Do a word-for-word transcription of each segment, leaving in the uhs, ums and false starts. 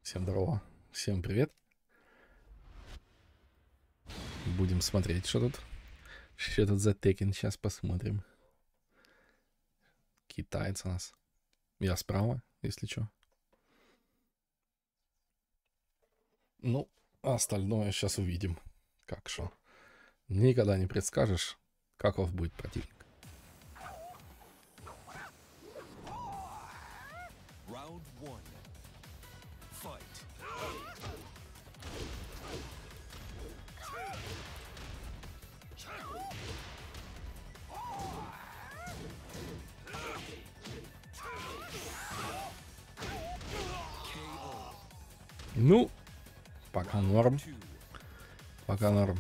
Всем здорово, всем привет. Будем смотреть, что тут. Что тут за Текен, сейчас посмотрим. Китаец у нас. Я справа, если что. Ну, а остальное сейчас увидим. Как что. Никогда не предскажешь, каков будет противник. Round one. Fight. Ну, пока норм. Two. Пока норм.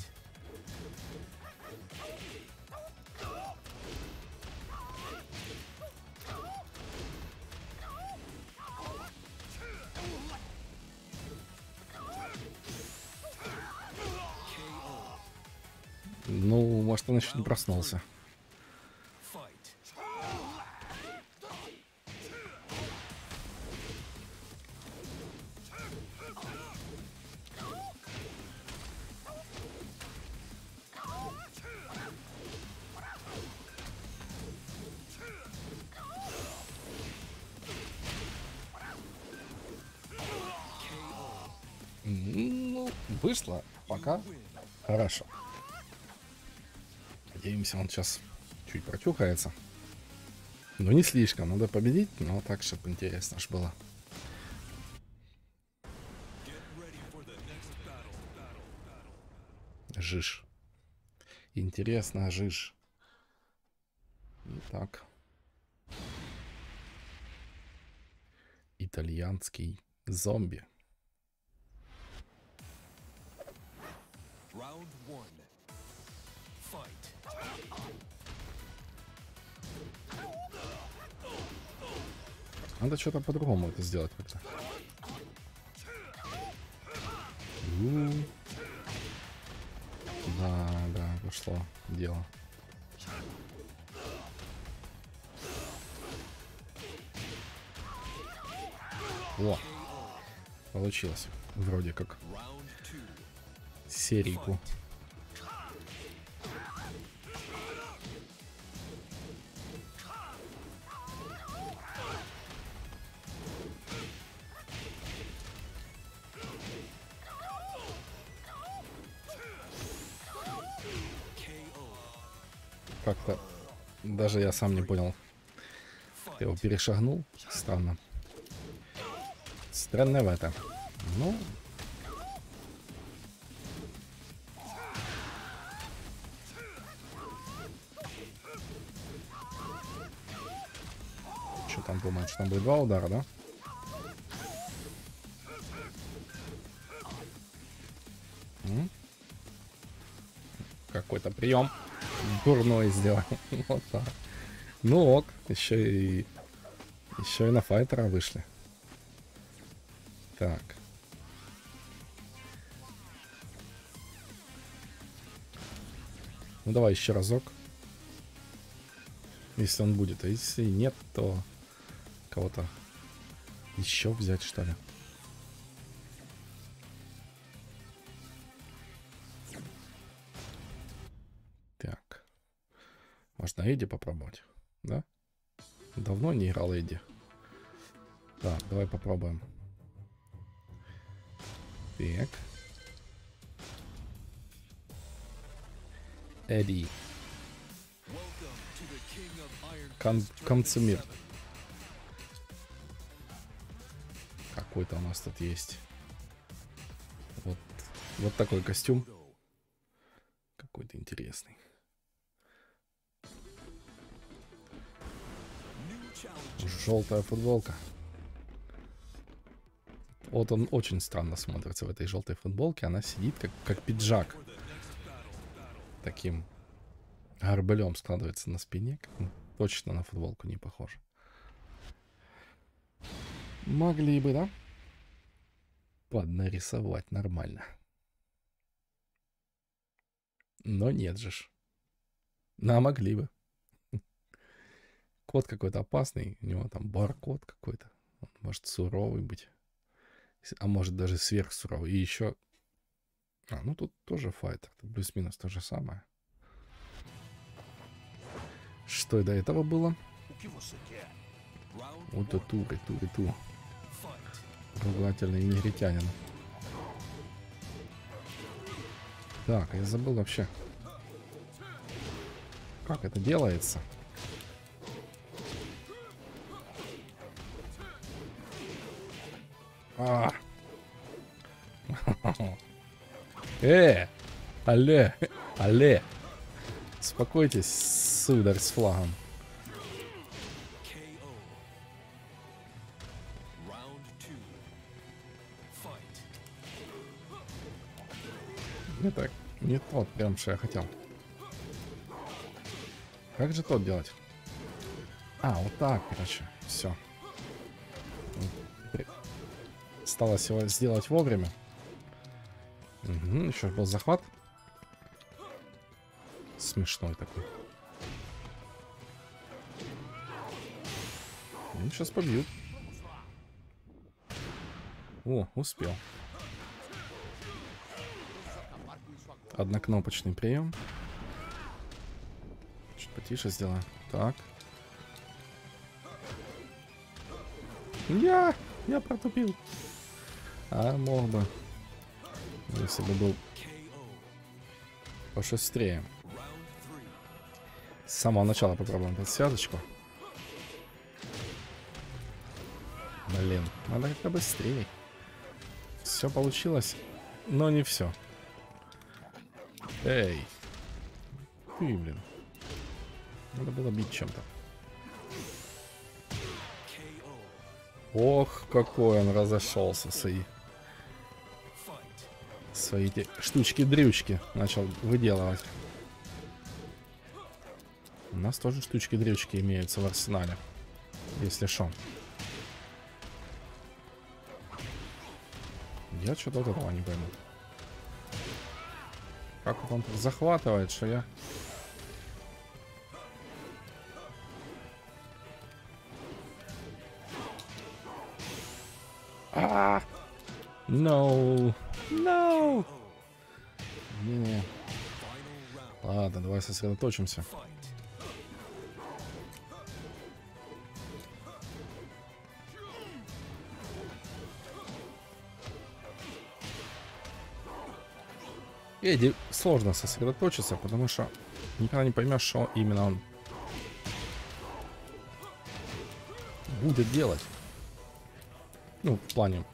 Ну, может, он еще не проснулся. Fight. Ну, вышло. Пока. Хорошо. Надеемся, он сейчас чуть протюхается. Но не слишком. Надо победить, но так, чтобы интересно ж было. Get ready for the next battle. Battle. Battle. Жиж. Интересно, жиж. Итак. Итальянский зомби. Round one. Fight. Надо что-то по-другому это сделать как-то. У. Да, да, пошло дело. О, получилось. Вроде как Round two. серийку. Как-то даже я сам не понял. Я его перешагнул. Странно. Странно в это. Ну. Что там думаешь? Там будет два удара, да? М? Какой-то прием дурной сделал. Вот так. Ну ок, еще и еще и на файтера вышли. Так. Ну давай еще разок. Если он будет. А если нет, то кого-то еще взять, что ли. Так. Можно Эдди попробовать, да? Давно не играл Эдди. Так, давай попробуем. Так. Эдди. Кон концемир. Какой-то у нас тут есть. Вот, вот такой костюм. Какой-то интересный. Желтая футболка. Вот он очень странно смотрится в этой желтой футболке. Она сидит как, как пиджак. Таким горбылем складывается на спине. Точно на футболку не похоже. Могли бы, да? Поднарисовать нормально. Но нет же ж. На, могли бы. Кот какой-то опасный. У него там баркод какой-то. Он может суровый быть. А может даже сверхсуровый. И еще... А, ну тут тоже файтер. Плюс-минус то же самое. Что и до этого было? Вот и ту, и ту, и ту. Ругательный негритянин. Так, я забыл вообще. Как это делается? А. Э! Алле! Алле! Успокойтесь, сударь с флагом. Это не тот прям, что я хотел. Как же тот делать? А, вот так, короче. Все. Осталось его сделать вовремя. Угу, еще был захват. Смешной такой. Ну, сейчас побьют. О, успел. Однокнопочный прием. Чуть потише сделаю. Так. Я, я протупил. А мог бы, если бы был пошустрее. С самого начала попробуем подсвязочку. Блин, надо как-то быстрее. Все получилось, но не все. Эй. Ты, блин. Надо было бить чем-то. Ох, какой он разошелся свои. Свои эти штучки-дрючки начал выделывать. У нас тоже штучки-дрючки имеются в арсенале. Если шо. Я что-то вот этого не пойму. Как вот он так захватывает, что я... А, no, no. Не-не. Ладно, давай сосредоточимся. Эдди сложно сосредоточиться, потому что никогда не поймешь, что именно он будет делать. Ну, в плане.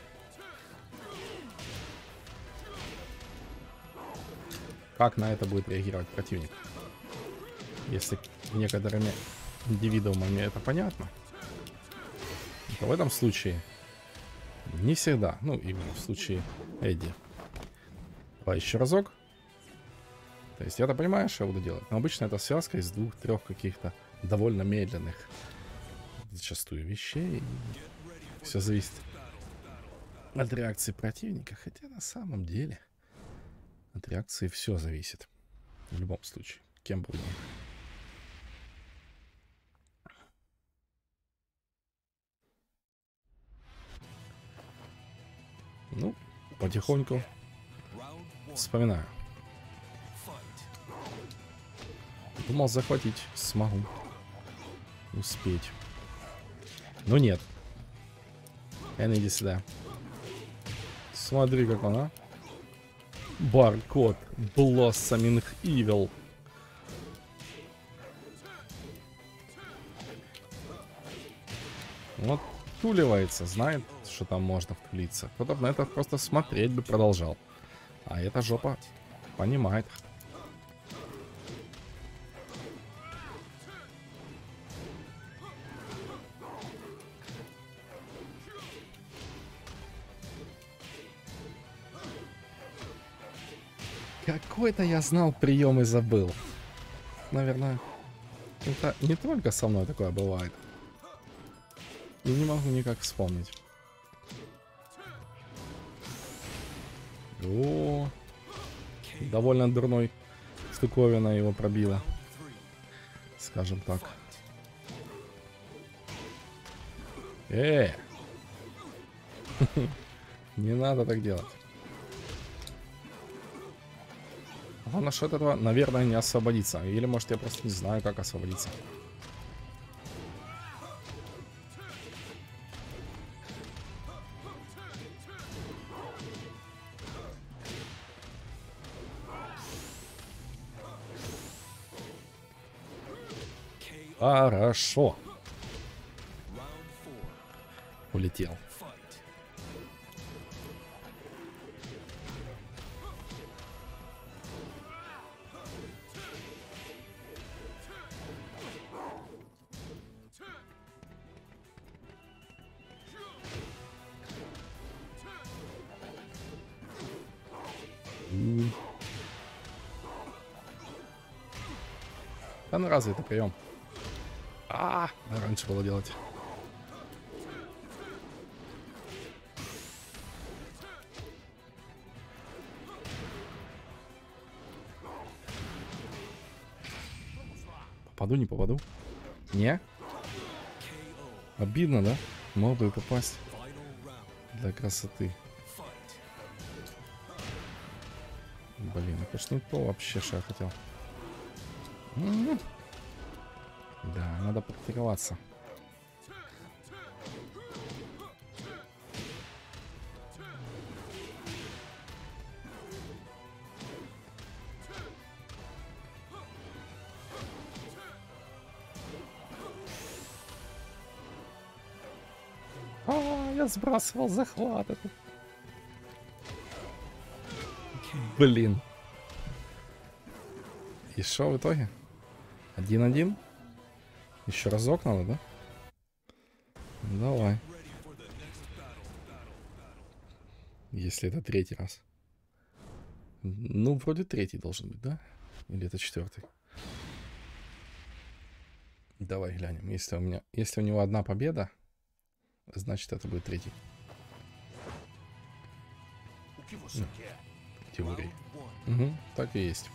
Как на это будет реагировать противник. Если некоторыми индивидуумами это понятно, то в этом случае не всегда. Ну, именно в случае Эдди. Давай еще разок. То есть я-то понимаю, что я буду делать. Но обычно это связка из двух-трех каких-то довольно медленных зачастую вещей. Все зависит от реакции противника. Хотя на самом деле от реакции все зависит. В любом случае. Кем бы ни был. Ну, потихоньку вспоминаю. Думал, захватить смогу. Успеть. Но нет. Эн, иди сюда. Смотри, как она. Баркод. Blossoming Evil. Вот туливается, знает, что там можно втулиться. Кто-то на это просто смотреть бы продолжал. А эта жопа понимает. Какой-то я знал прием и забыл. Наверное, это не только со мной такое бывает. И не могу никак вспомнить. О, довольно дурной штуковина его пробила. Скажем так. Э! Не надо так делать. Главное, что от этого, наверное, не освободиться. Или, может, я просто не знаю, как освободиться. Хорошо. Улетел. М. Да ну разве это прием? А, раньше было делать. Попаду, не попаду? Не? Обидно, да? Мог бы и попасть. Для красоты. Блин, это ж не то вообще, что я хотел. М-м-м. Да, надо практиковаться. А, я сбрасывал захват этот. Блин. И что в итоге? Один-один? Еще разок надо, да? Давай. Если это третий раз. Ну, вроде третий должен быть, да? Или это четвертый? Давай глянем. Если у меня, если у него одна победа, значит это будет третий. Ну, в теории. Угу, так и есть.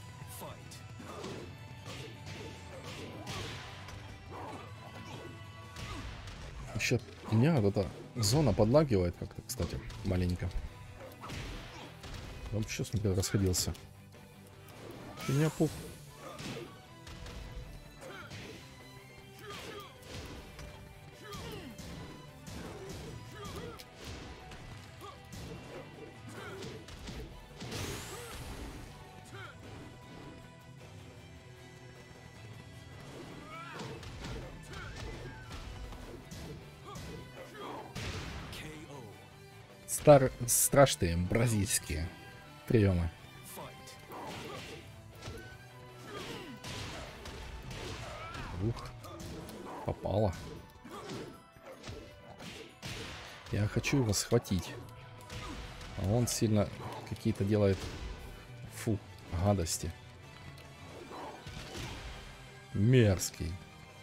Еще у меня вот эта зона подлагивает как-то, кстати, маленько. Он сейчас смотрел, расходился. У меня пух. Стар... Страшные бразильские приемы. Ух, попало. Я хочу его схватить. А он сильно какие-то делает, фу, гадости. Мерзкий.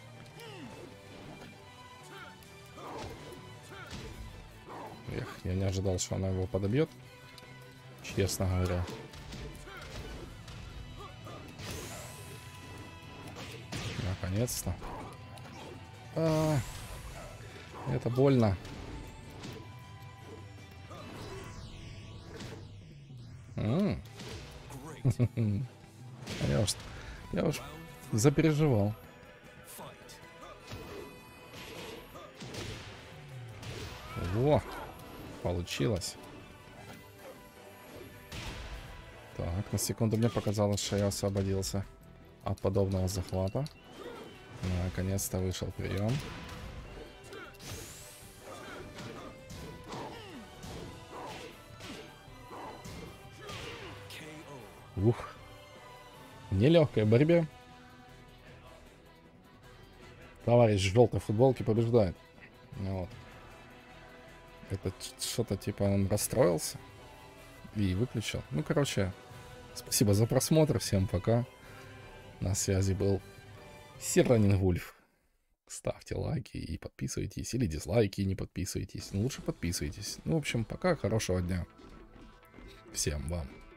Эх, я не ожидал, что она его подобьет. Честно говоря. Наконец-то. А, это больно. М. Я уж, я уж запереживал. Во, получилось. Так, на секунду мне показалось, что я освободился от подобного захвата. Наконец-то вышел прием. Ух. В нелегкой борьбе товарищ в желтой футболке побеждает. Вот. Это что-то типа он расстроился и выключил. Ну, короче, спасибо за просмотр. Всем пока. На связи был Сиранин-Вульф. Ставьте лайки и подписывайтесь. Или дизлайки и не подписывайтесь. Ну, лучше подписывайтесь. Ну, в общем, пока. Хорошего дня. Всем вам.